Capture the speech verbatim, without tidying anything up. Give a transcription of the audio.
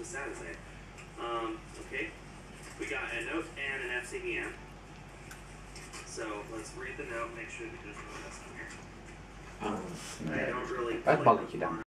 was sad to say. Um, okay. We got a note and an F C E M. So let's read the note, make sure that there's no mess on here. Um, I don't really I'd click bog you down.